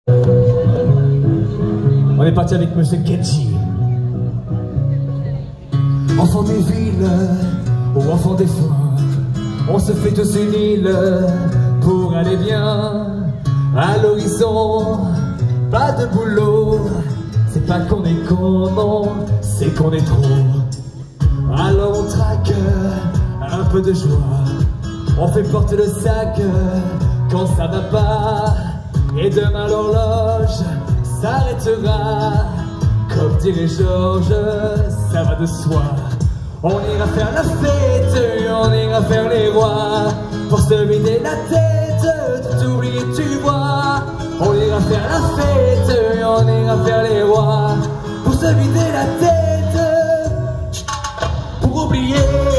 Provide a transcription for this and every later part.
On est parti avec Monsieur Kenji. Enfant des villes ou enfant des foins, on se fait tous une île pour aller bien. À l'horizon, pas de boulot. C'est pas qu'on est con, non, c'est qu'on est trop. Alors on traque un peu de joie, on fait porter le sac quand ça va pas. Et demain l'horloge s'arrêtera. Comme dirait Georges, ça va de soi. On ira faire la fête, on ira faire les rois, pour se vider la tête, tout oublier tu vois. On ira faire la fête, on ira faire les rois, pour se vider la tête, pour oublier.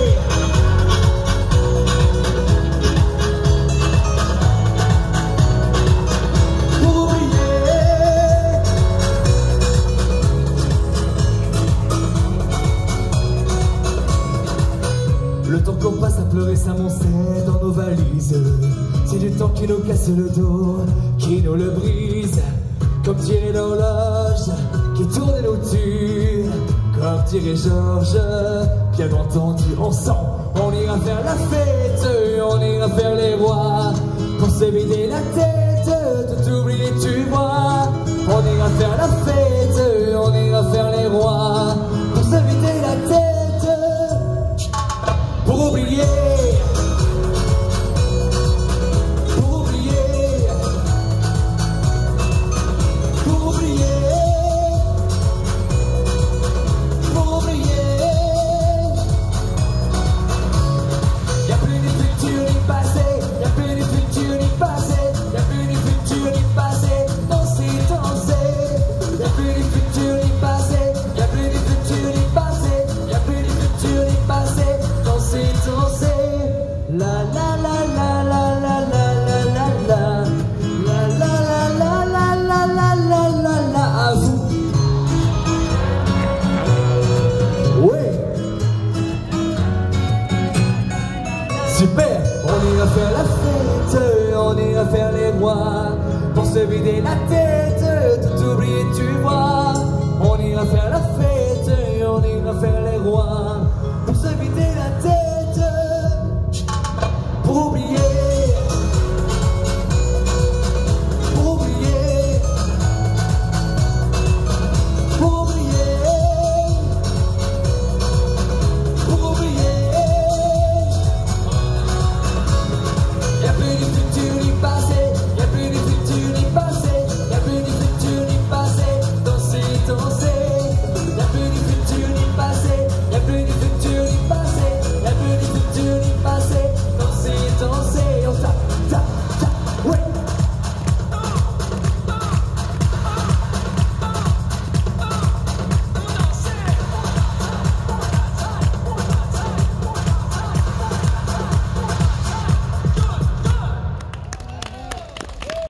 Le temps qu'on passe à pleurer s'amoncer dans nos valises. C'est du temps qui nous casse le dos, qui nous le brise. Comme dirait l'horloge, qui tourne et nous tue. Comme dirait Georges, bien entendu ensemble. On ira faire la fête, on ira faire les rois, pour se vider la tête, tout oublier tu vois. On ira faire la fête, on ira faire les rois, pour se vider la tête, pour oublier, pour oublier, pour oublier, pour oublier. Y'a plus ni futur ni passé, y'a plus ni futur ni passé, y'a plus ni futur ni passé, danser, danser. Y'a plus ni futur ni passé, y'a plus ni futur ni passé, y'a plus ni futur ni passé, danser, danser. La la la la la la la la la la la la la la la la la la. À vous. Ouais. Super. On ira faire la fête, on ira faire les rois, pour se vider la tête, tout oublier tu vois. On ira faire la fête, on ira faire les rois, pour se vider la tête.